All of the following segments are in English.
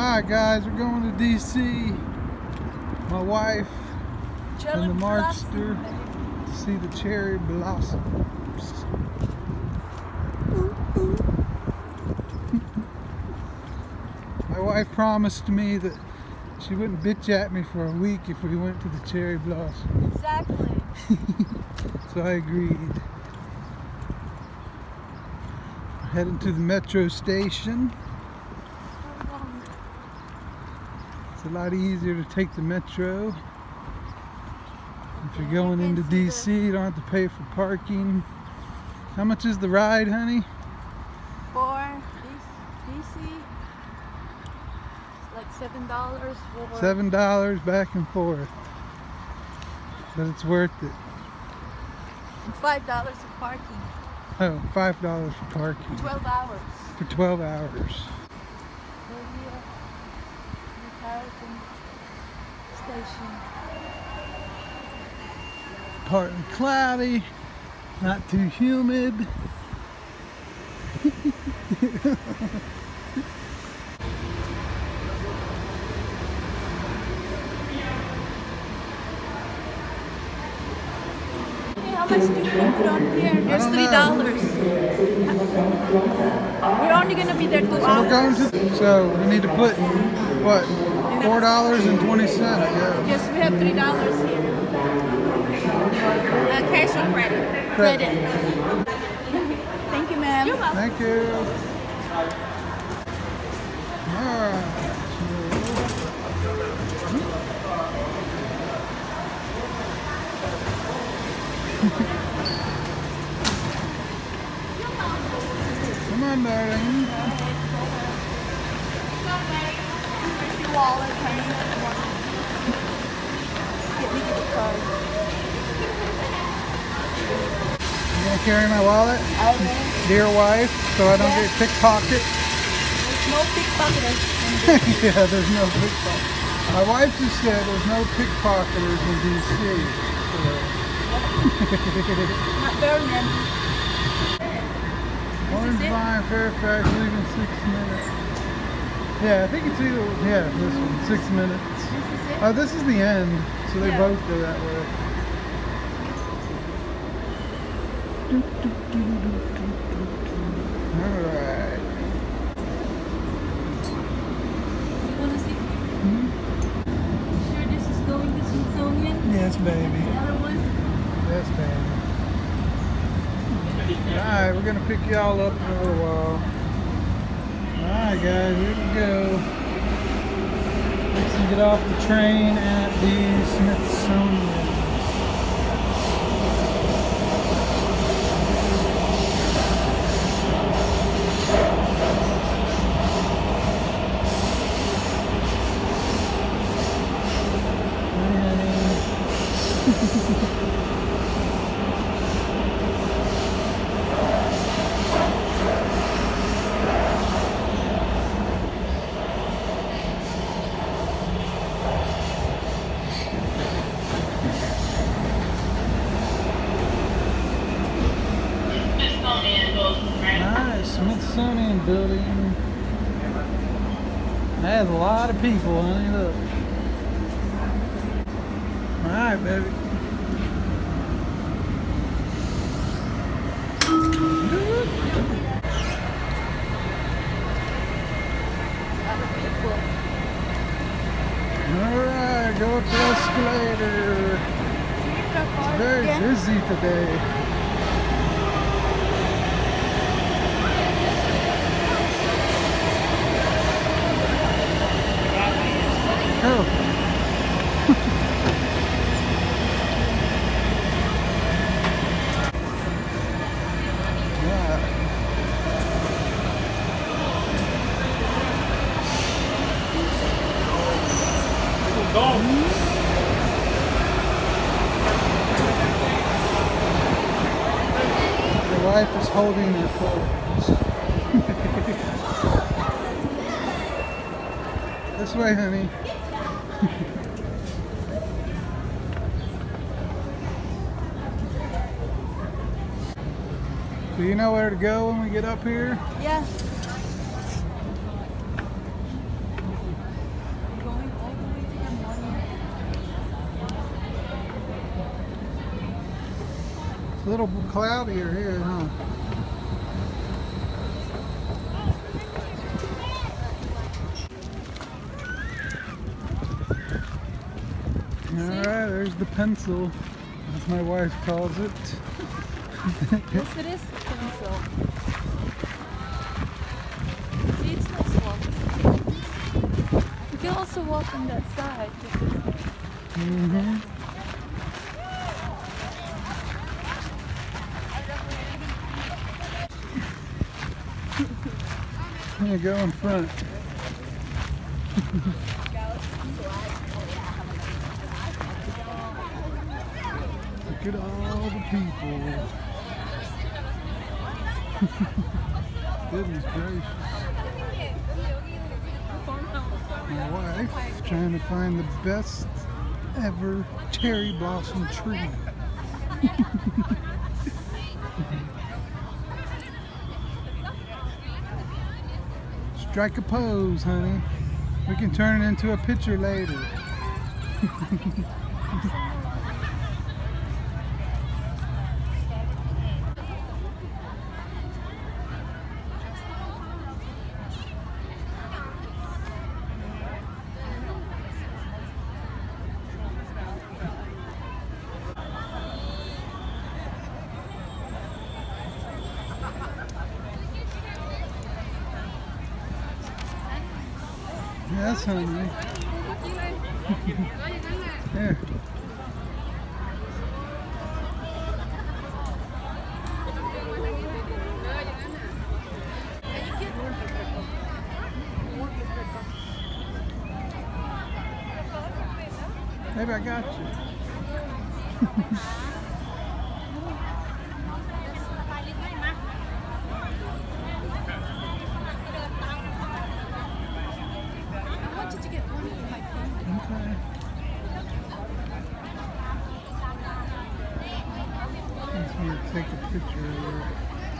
Alright guys, we're going to DC. My wife and the Markster to see the cherry blossoms. My wife promised me that she wouldn't bitch at me for a week if we went to the cherry blossoms. Exactly. So I agreed. Heading to the metro station. It's a lot easier to take the metro. If you're going into DC, you don't have to pay for parking. How much is the ride, honey? For DC, it's like $7 for... $7 back and forth. But it's worth it. And $5 for parking. Oh, $5 for parking. 12 hours. For 12 hours. Station. Partly cloudy, not too humid. How much do we put on here? There's $3. We're only gonna be there 2 hours. So we need to put what? $4.20, I guess. Yes, we have $3 here. Cash or credit? Credit. Thank you, ma'am. You're welcome. Thank you. Alright. Come on, darling. Where's your wallet, honey? Get me the card. You gonna carry my wallet? Dear wife, so I don't get pickpocketed. There's no pickpocketers. Yeah, there's no pickpocket. My wife just said there's no pickpocketers in DC. Not very many. Orange Line, Fairfax, leaving 6 minutes. Yeah, I think it's either, yeah, this one, 6 minutes. This is it? Oh, this is the end, so they both go that way. Alright. You want to see? Sure this is going to Smithsonian? Yes, baby. The other one? Yes, baby. Alright, we're going to pick y'all up in a little while. Alright, guys, here we go. Let's get off the train at the Smithsonian. Smithsonian building. That has a lot of people, honey. Look. Alright, baby. Alright, go up the escalator. It's very busy today. Oh. Your wife is holding her clothes. This way, honey. Do you know where to go when we get up here? Yeah. little cloudier here, huh? Alright, there's the pencil, as my wife calls it. Yes, it is pencil. See, it's nice walking. You can also walk on that side. Yeah, go in front. Look at all the people. Goodness gracious. My wife trying to find the best ever cherry blossom tree. Strike a pose, honey. We can turn it into a picture later. Yes, honey. Here. Maybe I got you. Take a picture of it.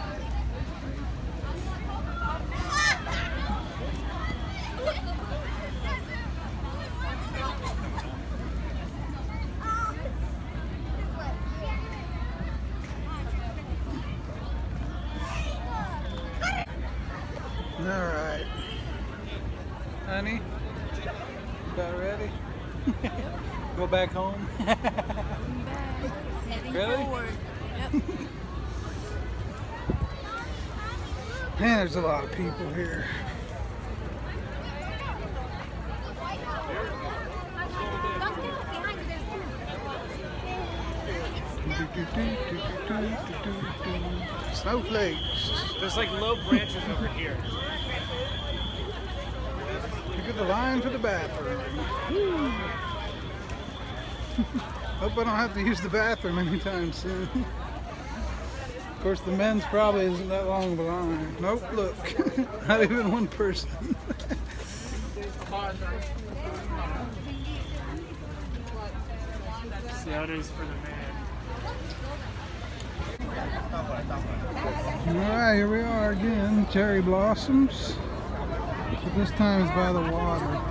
All right, honey, about ready? Go back home? Really? Yep. Man, there's a lot of people here. Snowflakes. There's like low branches over here. Look at the line for the bathroom. Hope I don't have to use the bathroom anytime soon. Of course, the men's probably isn't that long of a line. Nope, look. Not even one person. The others for the man. Alright, here we are again. Cherry blossoms. But this time it's by the water.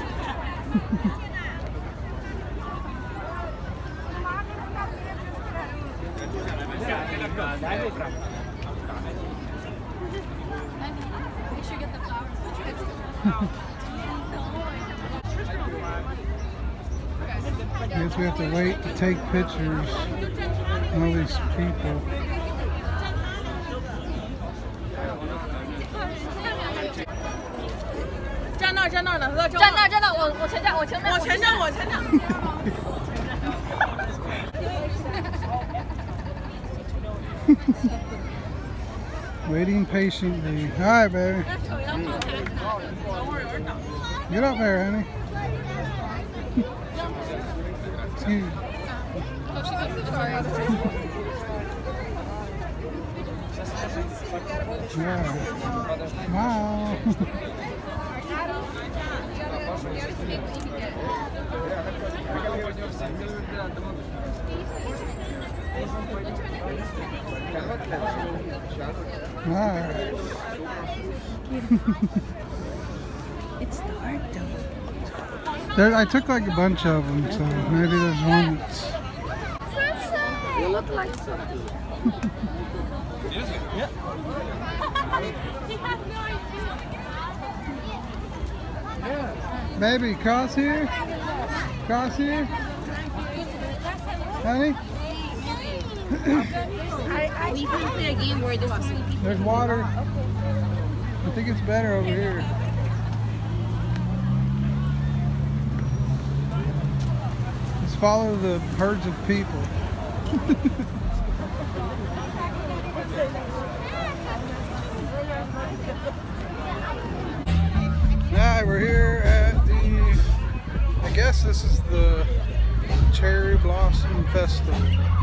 I guess we have to wait to take pictures of all these people. Waiting patiently. Hi, baby. Get up there, honey. Excuse me. Yeah. Wow. Alright. It's dark though. There, I took like a bunch of them, so maybe there's one that's... You look like Sophia. Baby, cross here. Cross here. Honey? We can play a game where this is. There's water. I think it's better over here. Let's follow the herds of people. Alright, we're here at the, I guess this is the Cherry Blossom Festival.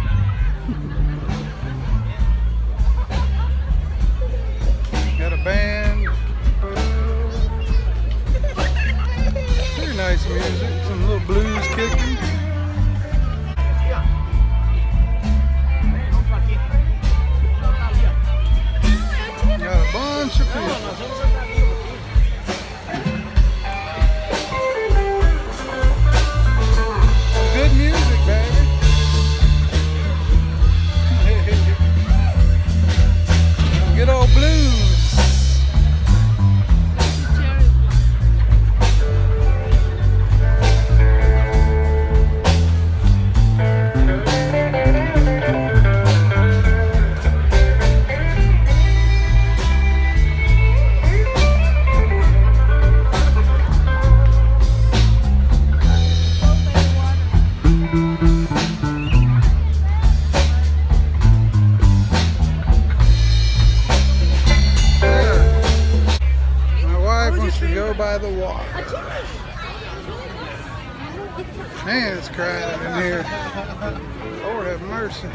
Got a band. Very nice music. Some little blues kicking. Got a bunch of people. Good music, baby. Good old blues. By the water. Man, it's crowded in here. Lord have mercy.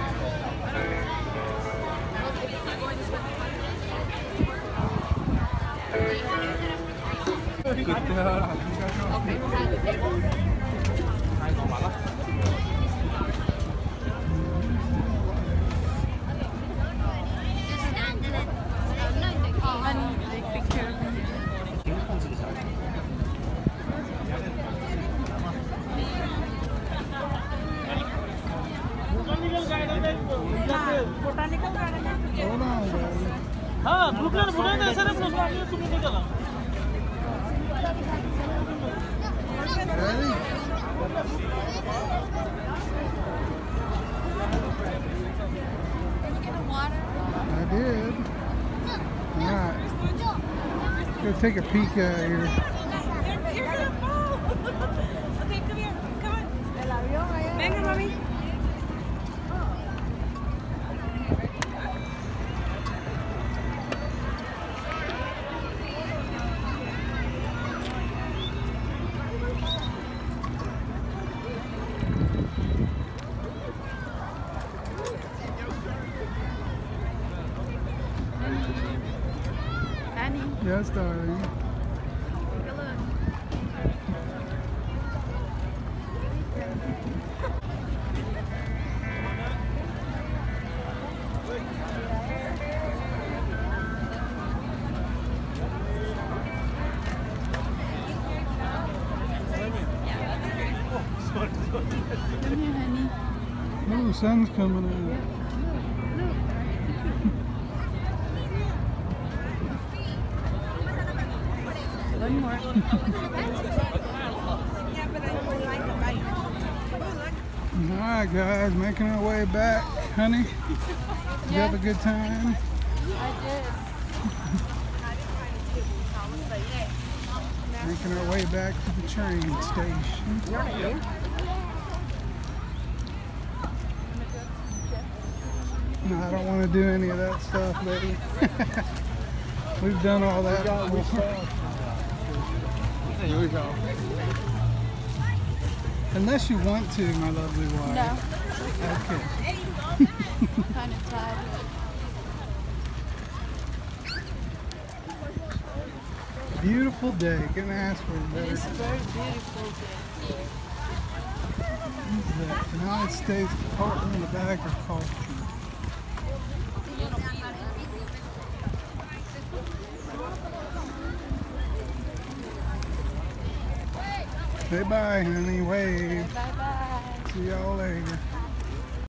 Hold on, baby. हाँ, blueprint बुलाएंगे ऐसे ना blueprint तुम्हें नहीं चला। Ready? Did you get the water? I did. Alright. Go take a peek out here. You're gonna fall. Okay, come here. Come on. Venga, mami. Yes, darling. Come here, honey. Oh, the sun's coming out. One more. Alright guys, making our way back. Honey, did you have a good time? I did. Making our way back to the train station. No, I don't want to do any of that stuff, baby. We've done all that before. Here we go. Unless you want to, my lovely wife. No. Okay. Kind of tired. Beautiful day. Couldn't ask for a better. It's a very beautiful day. The United States Department of Agriculture. Say bye, honey. Wave. Bye bye. See y'all later.